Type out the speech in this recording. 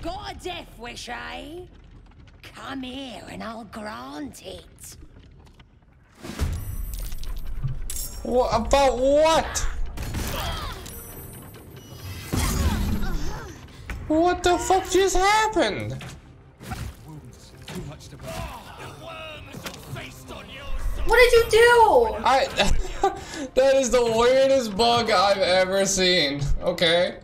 Got a death wish, eh? Come here and I'll grant it. What about what? What the fuck just happened? What did you do? That is the weirdest bug I've ever seen. Okay.